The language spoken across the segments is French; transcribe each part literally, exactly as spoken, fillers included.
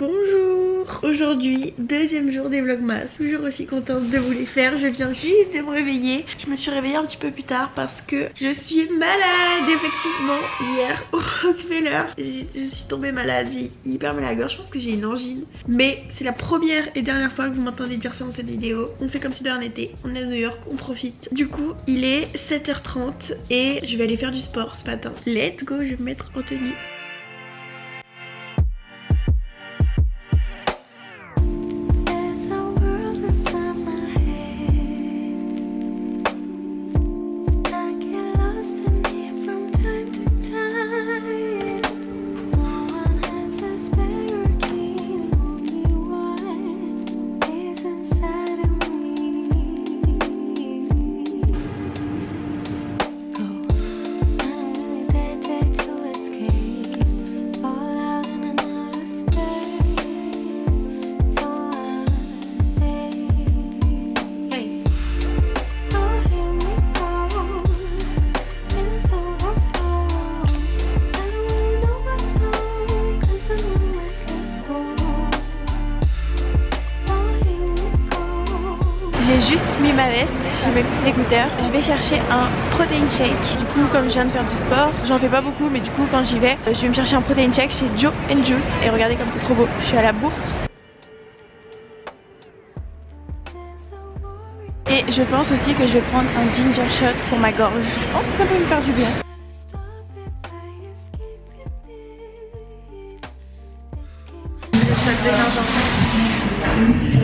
Bonjour. Aujourd'hui, deuxième jour des vlogmas. Toujours aussi contente de vous les faire. Je viens juste de me réveiller. Je me suis réveillée un petit peu plus tard parce que je suis malade. Effectivement, hier au Rockefeller, je suis tombée malade. J'ai hyper mal à la gorge. Je pense que j'ai une angine. Mais c'est la première et dernière fois que vous m'entendez dire ça dans cette vidéo. On fait comme si de rien n'était. On est à New York, on profite. Du coup, il est sept heures trente et je vais aller faire du sport ce matin. Let's go, je vais me mettre en tenue. J'ai juste mis ma veste, j'ai mes petits écouteurs. Je vais chercher un protein shake. Du coup, comme je viens de faire du sport, j'en fais pas beaucoup, mais du coup, quand j'y vais, je vais me chercher un protein shake chez Joe and Juice. Et regardez comme c'est trop beau. Je suis à la bourse. Et je pense aussi que je vais prendre un ginger shot pour ma gorge. Je pense que ça peut me faire du bien. Le shot de gingembre.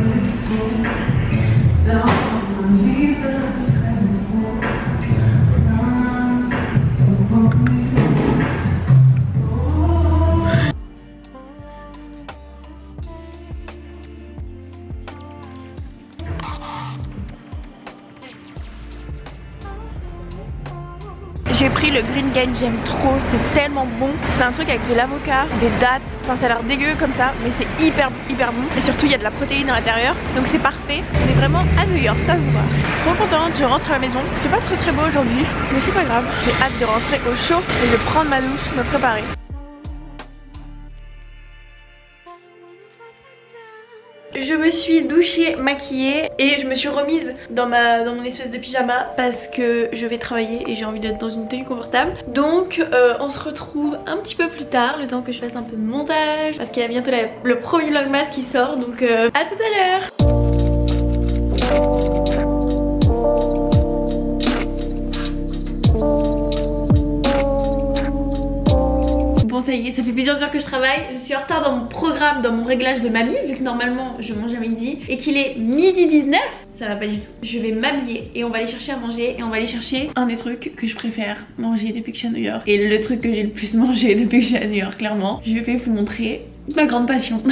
J'ai pris le Green Gain, j'aime trop, c'est tellement bon. C'est un truc avec de l'avocat, des dattes, enfin ça a l'air dégueu comme ça, mais c'est hyper hyper bon. Et surtout il y a de la protéine à l'intérieur, donc c'est parfait. On est vraiment à New York, ça se voit. Trop contente, je rentre à la maison. C'est pas très très beau aujourd'hui, mais c'est pas grave. J'ai hâte de rentrer au chaud et de prendre ma douche, me préparer. Je me suis douchée, maquillée et je me suis remise dans, ma, dans mon espèce de pyjama parce que je vais travailler et j'ai envie d'être dans une tenue confortable. Donc euh, on se retrouve un petit peu plus tard, le temps que je fasse un peu de montage parce qu'il y a bientôt la, le premier vlogmas qui sort, donc euh, à tout à l'heure. Bon ça y est, ça fait plusieurs heures que je travaille, je suis en retard dans mon programme, dans mon réglage de mamie, vu que normalement je mange à midi et qu'il est midi dix-neuf, ça va pas du tout. Je vais m'habiller et on va aller chercher à manger et on va aller chercher un des trucs que je préfère manger depuis que je suis à New York. Et le truc que j'ai le plus mangé depuis que je suis à New York, clairement. Je vais vous montrer ma grande passion.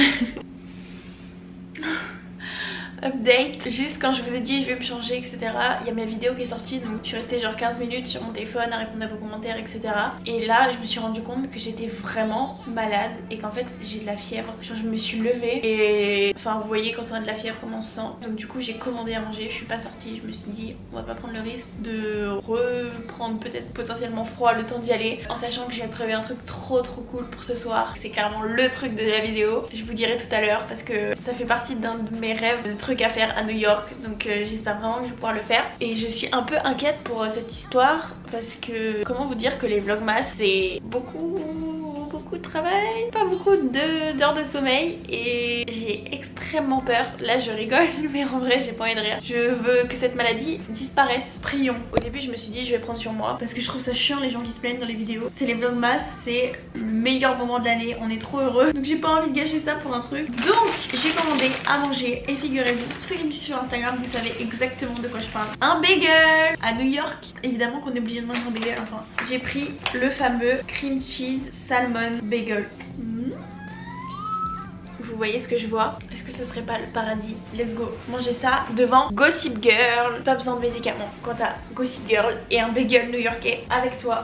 Update, juste quand je vous ai dit je vais me changer etc, il y a ma vidéo qui est sortie, donc je suis restée genre quinze minutes sur mon téléphone à répondre à vos commentaires etc. Et là je me suis rendu compte que j'étais vraiment malade et qu'en fait j'ai de la fièvre. Genre je me suis levée et enfin vous voyez quand on a de la fièvre comment on se sent. Donc du coup j'ai commandé à manger, je suis pas sortie, je me suis dit on va pas prendre le risque de reprendre peut-être potentiellement froid le temps d'y aller, en sachant que j'ai prévu un truc trop trop cool pour ce soir. C'est carrément le truc de la vidéo, je vous dirai tout à l'heure parce que ça fait partie d'un de mes rêves de trucs à faire à New York, donc euh, j'espère vraiment que je vais pouvoir le faire. Et je suis un peu inquiète pour euh, cette histoire parce que comment vous dire que les vlogmas c'est beaucoup beaucoup de travail, pas beaucoup d'heures de, de sommeil et j'ai extrêmement peur. Là je rigole mais en vrai j'ai pas envie de rire. Je veux que cette maladie disparaisse, prions. Au début je me suis dit je vais prendre sur moi parce que je trouve ça chiant les gens qui se plaignent dans les vidéos. C'est les vlogmas, c'est le meilleur moment de l'année, on est trop heureux, donc j'ai pas envie de gâcher ça pour un truc. Donc j'ai commandé à manger et figurez-vous, pour ceux qui me suivent sur Instagram vous savez exactement de quoi je parle, un bagel. À New York évidemment qu'on est obligé de manger un bagel. Enfin j'ai pris le fameux cream cheese salmon bagel. Mmh. Vous voyez ce que je vois? Est-ce que ce serait pas le paradis? Let's go manger ça devant Gossip Girl. Pas besoin de médicaments quand t'as Gossip Girl et un bagel new-yorkais avec toi.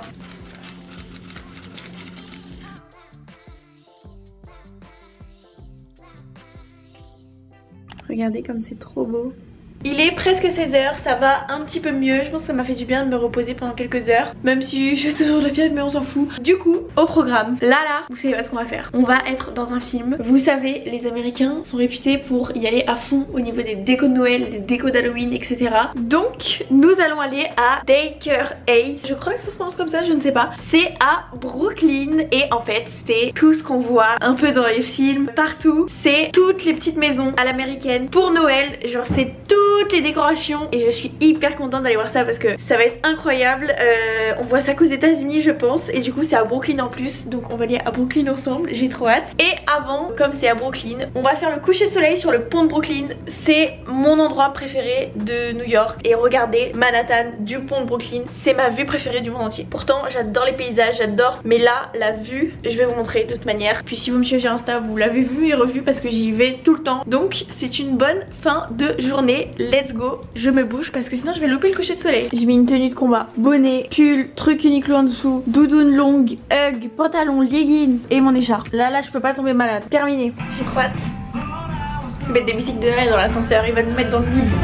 Regardez comme c'est trop beau. Il est presque seize heures, ça va un petit peu mieux. Je pense que ça m'a fait du bien de me reposer pendant quelques heures, même si j'ai toujours de la fièvre, mais on s'en fout. Du coup, au programme, là là, vous savez pas ce qu'on va faire. On va être dans un film. Vous savez, les Américains sont réputés pour y aller à fond au niveau des décos de Noël, des décos d'Halloween, et cetera. Donc, nous allons aller à Baker Heights. Je crois que ça se prononce comme ça, je ne sais pas. C'est à Brooklyn et en fait, c'est tout ce qu'on voit un peu dans les films, partout. C'est toutes les petites maisons à l'américaine pour Noël. Genre, c'est toutes les décorations et je suis hyper contente d'aller voir ça parce que ça va être incroyable. Euh, on voit ça qu'aux États-Unis, je pense, et du coup, c'est à Brooklyn en plus. Donc, on va aller à Brooklyn ensemble. J'ai trop hâte. Et avant, comme c'est à Brooklyn, on va faire le coucher de soleil sur le pont de Brooklyn. C'est mon endroit préféré de New York. Et regardez, Manhattan du pont de Brooklyn, c'est ma vue préférée du monde entier. Pourtant, j'adore les paysages, j'adore. Mais là, la vue, je vais vous montrer de toute manière. Puis si vous me suivez sur Insta, vous l'avez vu et revu parce que j'y vais tout le temps. Donc, c'est une bonne fin de journée. Let's go. Je me bouge parce que sinon, je vais louper le coucher de soleil. J'ai mis une tenue de combat, bonnet, pull, truc Uniqlo en dessous, doudoune longue, hug, pantalon, legging et mon écharpe. Là, là, je peux pas tomber malade. Terminé. J'ai trop hâte. Je vais mettre des musiques de Noël dans l'ascenseur, il va nous mettre dans le vide.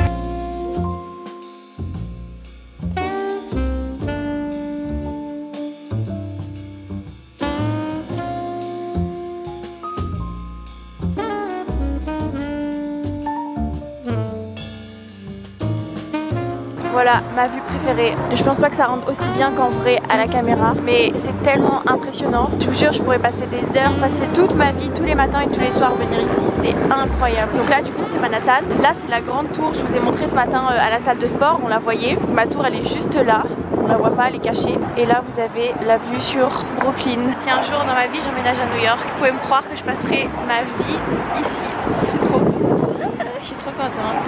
Voilà ma vue préférée. Je pense pas que ça rende aussi bien qu'en vrai à la caméra, mais c'est tellement impressionnant. Je vous jure, je pourrais passer des heures, passer toute ma vie, tous les matins et tous les soirs venir ici, c'est incroyable. Donc là du coup c'est Manhattan. Là c'est la grande tour, je vous ai montré ce matin à la salle de sport, on la voyait. Ma tour elle est juste là, on la voit pas, elle est cachée. Et là vous avez la vue sur Brooklyn. Si un jour dans ma vie j'emménage à New York, vous pouvez me croire que je passerai ma vie ici. C'est trop beau. Je suis trop contente.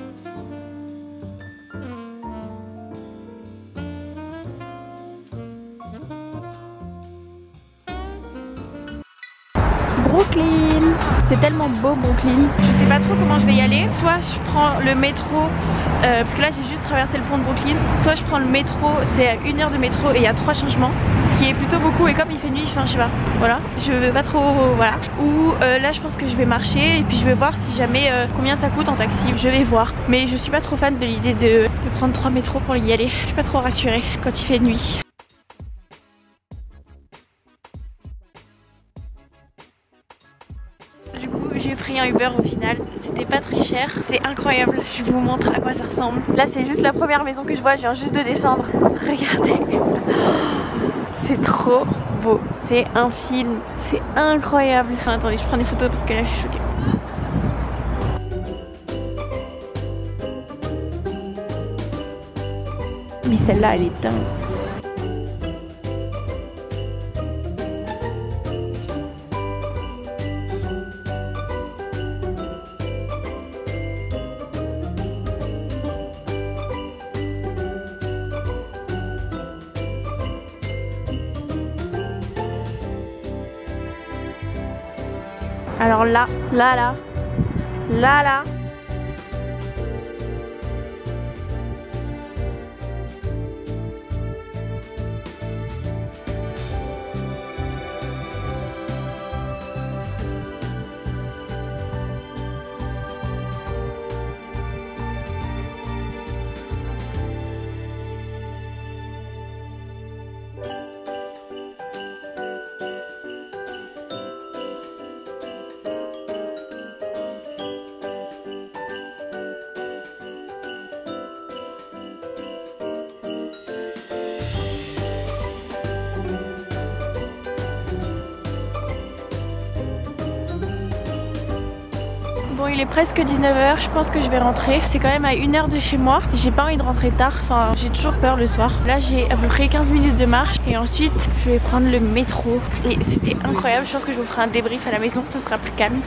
Brooklyn, c'est tellement beau Brooklyn. Je sais pas trop comment je vais y aller. Soit je prends le métro, euh, parce que là j'ai juste traversé le pont de Brooklyn. Soit je prends le métro, c'est une heure de métro et il y a trois changements, ce qui est plutôt beaucoup. Et comme il fait nuit, enfin je sais pas, voilà, je veux pas trop, voilà. Ou euh, là je pense que je vais marcher et puis je vais voir si jamais euh, combien ça coûte en taxi. Je vais voir. Mais je suis pas trop fan de l'idée de, de prendre trois métros pour y aller. Je suis pas trop rassurée quand il fait nuit. J'ai pris un Uber au final, c'était pas très cher, c'est incroyable, je vous montre à quoi ça ressemble. Là c'est juste la première maison que je vois, je viens juste de descendre, regardez, c'est trop beau, c'est un film, c'est incroyable. Enfin, attendez, je prends des photos parce que là je suis choquée. Mais celle-là elle est dingue. Alors là, là, là, là, là. Bon, il est presque dix-neuf heures, je pense que je vais rentrer. C'est quand même à une heure de chez moi. J'ai pas envie de rentrer tard, enfin j'ai toujours peur le soir. Là j'ai à peu près quinze minutes de marche et ensuite je vais prendre le métro. Et c'était incroyable, je pense que je vous ferai un débrief à la maison, ça sera plus calme.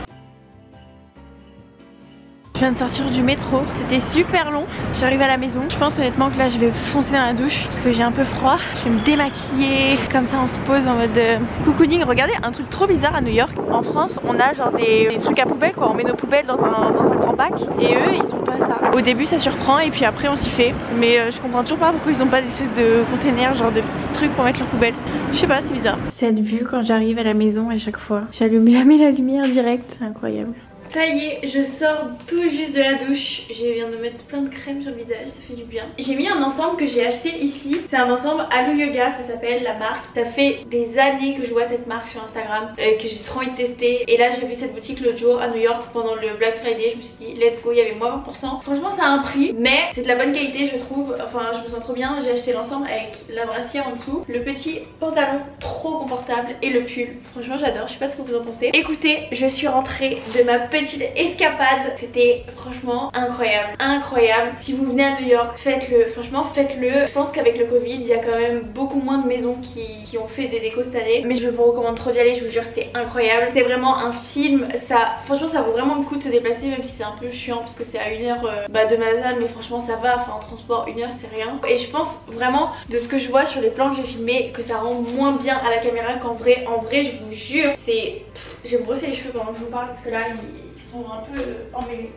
Je viens de sortir du métro, c'était super long. J'arrive à la maison, je pense honnêtement que là je vais foncer dans la douche parce que j'ai un peu froid. Je vais me démaquiller, comme ça on se pose en mode euh, cocooning. Regardez, un truc trop bizarre à New York. En France on a genre des, des trucs à poubelle quoi, on met nos poubelles dans un, dans un grand bac. Et eux ils ont pas ça. Au début ça surprend et puis après on s'y fait. Mais euh, je comprends toujours pas pourquoi ils ont pas d'espèce de container, genre de petits trucs pour mettre leurs poubelles. Je sais pas, c'est bizarre. Cette vue quand j'arrive à la maison à chaque fois, j'allume jamais la lumière directe, c'est incroyable. Ça y est, je sors tout juste de la douche. Je viens de mettre plein de crème sur le visage, ça fait du bien. J'ai mis un ensemble que j'ai acheté ici. C'est un ensemble Alo Yoga, ça s'appelle la marque. Ça fait des années que je vois cette marque sur Instagram, euh, que j'ai trop envie de tester. Et là j'ai vu cette boutique l'autre jour à New York pendant le Black Friday. Je me suis dit let's go, il y avait moins vingt pour cent. Franchement ça a un prix, mais c'est de la bonne qualité je trouve. Enfin je me sens trop bien. J'ai acheté l'ensemble avec la brassière en dessous, le petit pantalon trop confortable et le pull. Franchement j'adore, je sais pas ce que vous en pensez. Écoutez, je suis rentrée de ma petite escapade. C'était franchement incroyable, incroyable. Si vous venez à New York, faites-le, franchement faites-le. Je pense qu'avec le Covid, il y a quand même beaucoup moins de maisons qui, qui ont fait des décos cette année. Mais je vous recommande trop d'y aller, je vous jure c'est incroyable. C'est vraiment un film, ça, franchement ça vaut vraiment le coup de se déplacer, même si c'est un peu chiant parce que c'est à une heure euh, bah, de Manhattan. Mais franchement ça va, enfin en transport une heure c'est rien. Et je pense vraiment de ce que je vois sur les plans que j'ai filmés que ça rend moins bien à la caméra qu'en vrai. En vrai je vous jure, c'est... Je vais me brosser les cheveux pendant que je vous parle parce que là ils sont un peu emmêlés.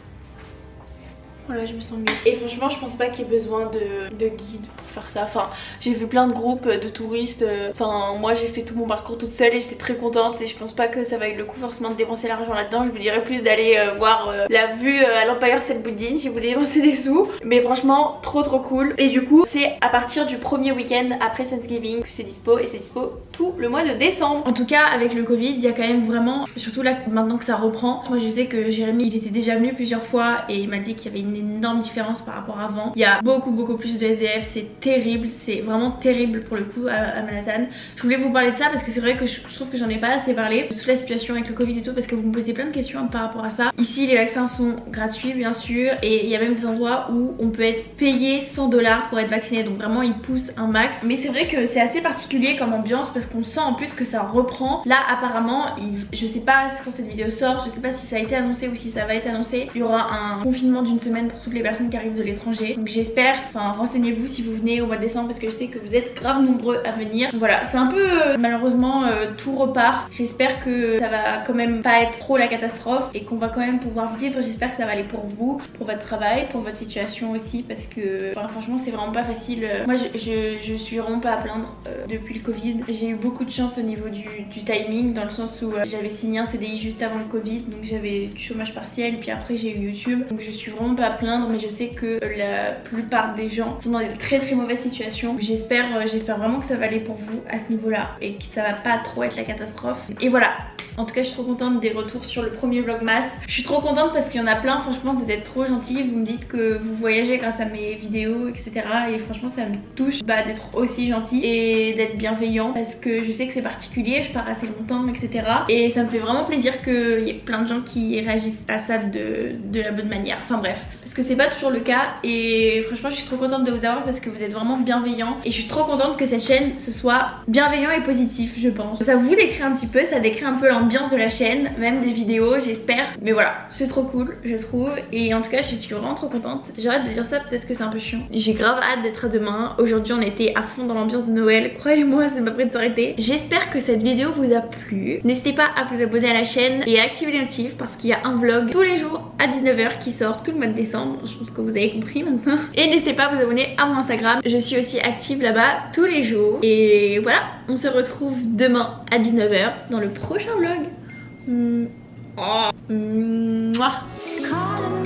Voilà, je me sens mieux. Et franchement je pense pas qu'il y ait besoin de, de guide pour faire ça. Enfin j'ai vu plein de groupes de touristes. Enfin moi j'ai fait tout mon parcours toute seule et j'étais très contente. Et je pense pas que ça vaille le coup forcément de dépenser l'argent là-dedans. Je vous dirais plus d'aller euh, voir euh, la vue euh, à l'Empire State Building si vous voulez dépenser des sous. Mais franchement trop trop cool. Et du coup c'est à partir du premier week-end après Thanksgiving que c'est dispo. Et c'est dispo tout le mois de décembre. En tout cas avec le Covid il y a quand même vraiment, surtout là maintenant que ça reprend. Moi je sais que Jérémy il était déjà venu plusieurs fois et il m'a dit qu'il y avait une une énorme différence par rapport à avant. Il y a beaucoup beaucoup plus de S D F, c'est terrible, c'est vraiment terrible pour le coup à, à Manhattan. Je voulais vous parler de ça parce que c'est vrai que je, je trouve que j'en ai pas assez parlé de toute la situation avec le Covid et tout, parce que vous me posez plein de questions hein, par rapport à ça. Ici les vaccins sont gratuits bien sûr, et il y a même des endroits où on peut être payé cent dollars pour être vacciné, donc vraiment ils poussent un max. Mais c'est vrai que c'est assez particulier comme ambiance parce qu'on sent en plus que ça reprend. Là apparemment, il, je sais pas quand cette vidéo sort, je sais pas si ça a été annoncé ou si ça va être annoncé, il y aura un confinement d'une semaine pour toutes les personnes qui arrivent de l'étranger. Donc j'espère, enfin renseignez-vous si vous venez au mois de décembre parce que je sais que vous êtes grave nombreux à venir. Donc voilà, c'est un peu euh, malheureusement euh, tout repart. J'espère que ça va quand même pas être trop la catastrophe et qu'on va quand même pouvoir vivre. J'espère que ça va aller pour vous, pour votre travail, pour votre situation aussi, parce que enfin, franchement c'est vraiment pas facile. Moi je, je, je suis vraiment pas à plaindre euh, depuis le Covid. J'ai eu beaucoup de chance au niveau du, du timing, dans le sens où euh, j'avais signé un C D I juste avant le Covid, donc j'avais du chômage partiel, puis après j'ai eu YouTube. Donc je suis vraiment pas à plaindre, mais je sais que la plupart des gens sont dans des très très mauvaises situations. J'espère euh, j'espère vraiment que ça va aller pour vous à ce niveau là et que ça va pas trop être la catastrophe. Et voilà, en tout cas je suis trop contente des retours sur le premier vlogmas. Je suis trop contente parce qu'il y en a plein, franchement vous êtes trop gentils. Vous me dites que vous voyagez grâce à mes vidéos etc, et franchement ça me touche bah, d'être aussi gentil et d'être bienveillant, parce que je sais que c'est particulier, je pars assez longtemps etc, et ça me fait vraiment plaisir qu'il y ait plein de gens qui réagissent à ça de, de la bonne manière. Enfin bref, parce que c'est pas toujours le cas, et franchement je suis trop contente de vous avoir parce que vous êtes vraiment bienveillants, et je suis trop contente que cette chaîne ce soit bienveillant et positif. Je pense ça vous décrit un petit peu, ça décrit un peu l'ambiance de la chaîne, même des vidéos j'espère. Mais voilà, c'est trop cool je trouve, et en tout cas je suis vraiment trop contente. J'arrête de dire ça, peut-être que c'est un peu chiant. J'ai grave hâte d'être à demain. Aujourd'hui on était à fond dans l'ambiance de Noël, croyez-moi c'est pas prêt de s'arrêter. J'espère que cette vidéo vous a plu. N'hésitez pas à vous abonner à la chaîne et à activer les notifs parce qu'il y a un vlog tous les jours à dix-neuf heures qui sort tout le mois de décembre. Je pense que vous avez compris maintenant. Et n'hésitez pas à vous abonner à mon Instagram, je suis aussi active là-bas tous les jours. Et voilà, on se retrouve demain à dix-neuf heures dans le prochain vlog. Mmh. Oh. Mmh.